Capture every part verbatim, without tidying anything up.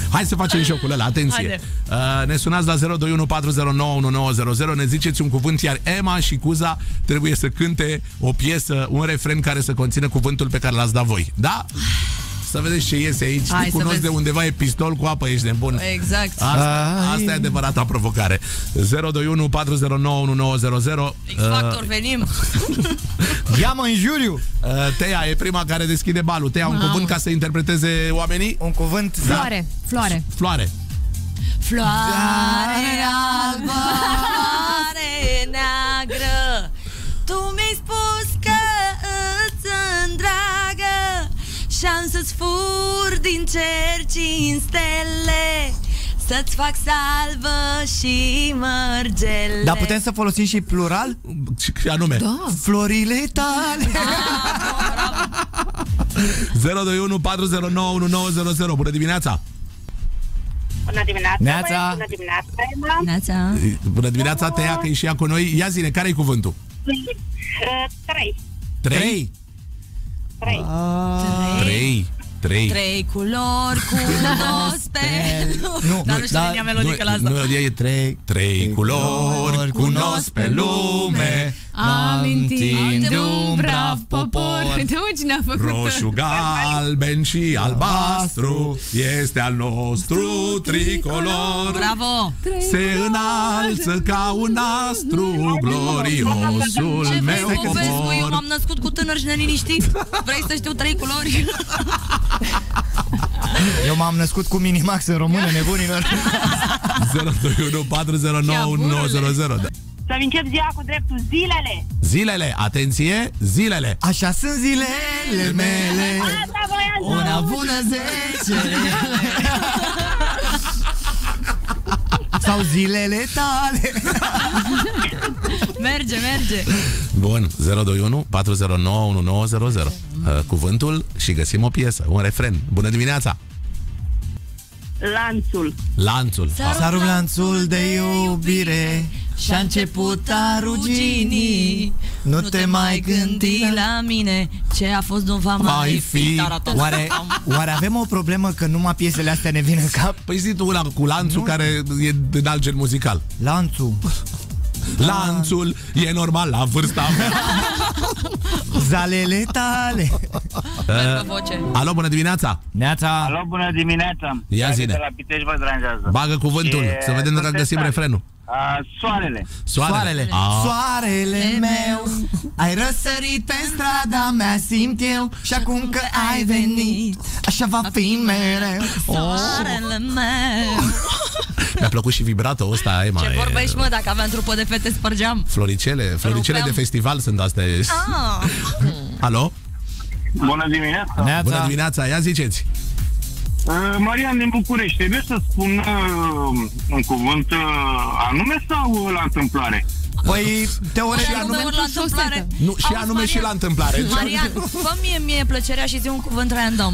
Hai să facem jocul ăla, atenție. uh, Ne sunați la zero doi unu patru zero nouă unu nouă zero zero. Ne ziceți un cuvânt, iar Emma și Cuza trebuie să cânte o piesă, un refren care să conțină cuvântul pe care l-ați dat voi. Da? Să vedeți ce iese aici. Hai, te cunosc de undeva, e pistol cu apă, ești nebun. Exact. Asta, asta e adevărata provocare. zero doi unu patru zero nouă unu nouă zero zero. X-Factor, uh, venim. Ia-mă în juriu. uh, Teia e prima care deschide balul. Teia, un cuvânt ca să interpreteze oamenii. Un cuvânt. Floare. Floare. Floare. Floare albă, floare neagră, tu mi-ai spus că îți îndragă și-am să-ți fur din cer cinci stele, să-ți fac salvă și mărgele. Dar putem să folosim și plural? Ce anume? Da. Florile tale. zero doi unu patru zero nouă unu nouă zero zero. Bună dimineața! Bună dimineața! Neața. Bună dimineața, Emma! Neața. Bună dimineața, Teia, că e și ea cu noi. Ia zine, care-i cuvântul? Trei. Trei? Trei. Trei. Trei. Trei culori cu gospel. Nu, Dar nu știu linia melodică la asta. Melodia e trei. Trei culori cunosc pe lume, Amintind de un brav popor. Uite mă cine a făcut. roșu, galben și albastru este al nostru tricolor. Bravo! Se înalță ca un astru gloriosul Ce vrei meu să vezi, eu popor. m-am născut cu tânăr și neliniștit. Vrei să știu trei culori? Eu m-am născut cu Minimax în română, nebunilor. zero doi unu patru zero nouă unu nouă zero zero. Să-mi încep ziua cu dreptul zilele. Zilele, atenție, zilele. Așa sunt zilele mele. Asta voiam să Una aud. bună zece. Sau zilele tale. Merge, merge. Bun, zero doi unu patru zero nouă unu nouă zero zero. Uh, cuvântul și găsim o piesă, un refren. Bună dimineața! Lanțul. Lanțul. S-a rupt lanțul de iubire și-a început a ruginii. Nu te mai gândi la... la mine. Ce a fost nu va mai Mai fi. fi. Oare, oare avem o problemă că numai piesele astea ne vin în cap? Păi zi tu una cu lanțul care e din alt gen muzical. Lanțul. Lanțul e normal la vârsta mea. Zalele tale. Mergă voce. Alo, bună dimineața! Neața. Alo, bună dimineața! Ia zine. De la Pitești vă deranjează. Bagă cuvântul, E să vedem dacă găsim contestat. refrenul. A, soarele. Soarele. A, Soarele meu, ai răsărit pe strada mea, simt eu. Și acum că ai venit, așa va fi mereu. Soarele meu. mi-a plăcut și vibrato ăsta, Emma. Ce e- vorbești, mă, dacă aveam trupă de fete spărgeam. Floricele, floricele Rupeam. de festival sunt astea. Ah. Alo? Bună dimineața! Neața. Bună dimineața, ia ziceți. Uh, Marian din București, trebuie să spun uh, un cuvânt uh, anume sau uh, la întâmplare? Păi, teoretic, Și anume la întâmplare. Nu, și Auzi, anume și Marian? la întâmplare. Marian, fă mie, mie plăcerea și zi un cuvânt random.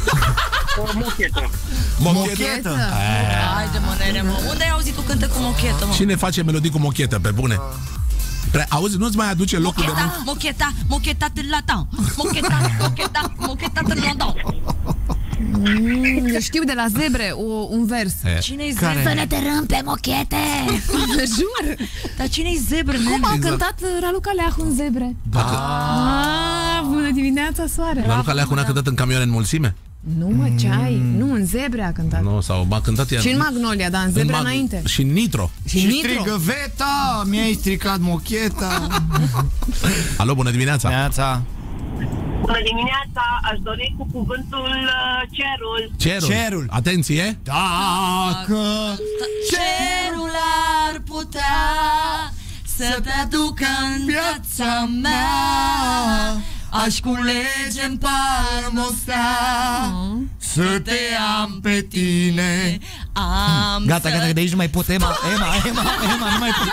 O mochetă. Mochetă. Haide, mă, nere, mă. Unde ai auzit tu cânte cu mochetă, mă? Cine face melodii cu mochetă, pe bune? Pre, auzi, nu-ți mai aduce locul de muncă? Mocheta, mocheta, mocheta de la ta. Mocheta, mocheta, mocheta de la ta. Mm, știu de la zebre o, un vers. Cine-i Care? zebră? Să ne tărâm pe mochete. Jur. Dar cine-i zebră, Cum nene? a Exact. cântat Raluca Leahu în zebre? Dacă Ah, bună dimineața, soare. Raluca Leacu n-a cântat în camioane în mulțime? Nu mă, ce ai? Nu, în zebre a cântat. Nu, sau a cântat ea. Și în Magnolia, dar în în zebre Mag- înainte. Și în Nitro. Și și Nitro. strigă Veta, mi-ai stricat mocheta. Alo, bună dimineața. Neața. Bună dimineața, aș dori cu cuvântul uh, cerul. Cerul. Cerul. Atenție. Dacă Cerul ar putea să te aducă în viața mea, aș culege în palmă o stea, să te am pe tine. am Gata, să gata, de aici nu mai pot. Emma, Emma, Emma, Emma, nu mai pot.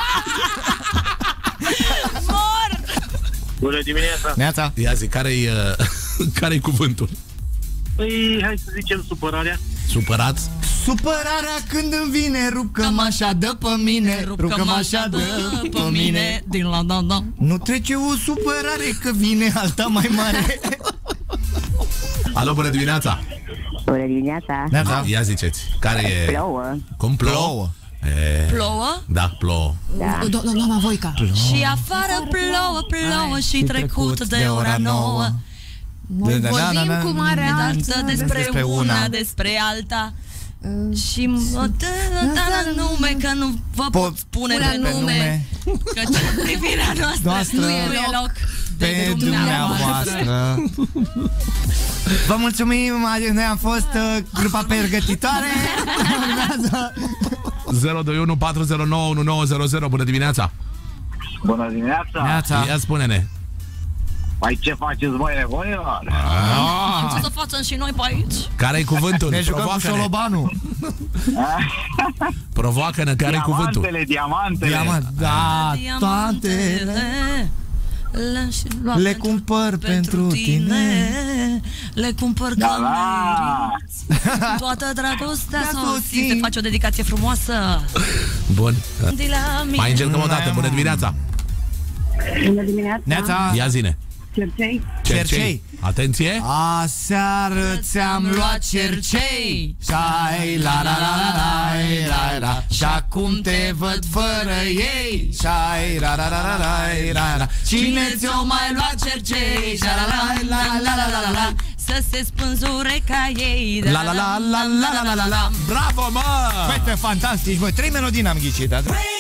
mor. Bună dimineața! Neața. Ia zi, care-i, uh, care-i cuvântul? Păi, hai să zicem supărarea. Supărat? Supărarea când îmi vine, rup cămașa de pe mine, rup cămașa de pe mine. din la da da. Nu trece o supărare că vine alta mai mare. Alo, bună dimineața. Bună dimineața. Neața. Ia ziceți, care e? Plouă. Cum plouă? Plouă. E... Plouă? Da, plouă. Da. Doamna Voica. Și afară plouă, plouă și trecut de ora nouă. Noi vorbim cu mare altă despre una, despre alta. Și mă dă nume că nu vă pot spune pe nume, căci privirea noastră nu e loc de dumneavoastră. Vă mulțumim, noi am fost uh, grupa pregătitoare. zero doi unu patru zero nouă unu nouă zero zero. Bună dimineața. Bună dimineața. Neața. Ia spune-ne. Păi ce faceți voi, nevoilor? Ce să facem și noi pe aici? Care-i cuvântul? Ne jucăm cu șolobanul. Provoacă-ne, care-i cuvântul? Diamantele, diamantele. Diamant. Da, toate le cumpăr pentru tine. Le cumpăr Da, ca da. meriți. Toată dragostea soții. Se face o dedicație frumoasă. Bun. De la mine. Mai încercăm o dată. Bună dimineața. Bună dimineața. Neața. Ia zine. Cercei. Cercei. Atenție. Aseară ți-am luat cercei. Șai la la la la la la la. Și acum te văd fără ei. Șai la la la la la la la. Cine ți-o mai luat cercei? Șa la la la la la la la la. Să se spânzure ca ei. La la la la la la la la la. Bravo, mă! Băi, fantastici, băi, trei melodii n-am ghicit.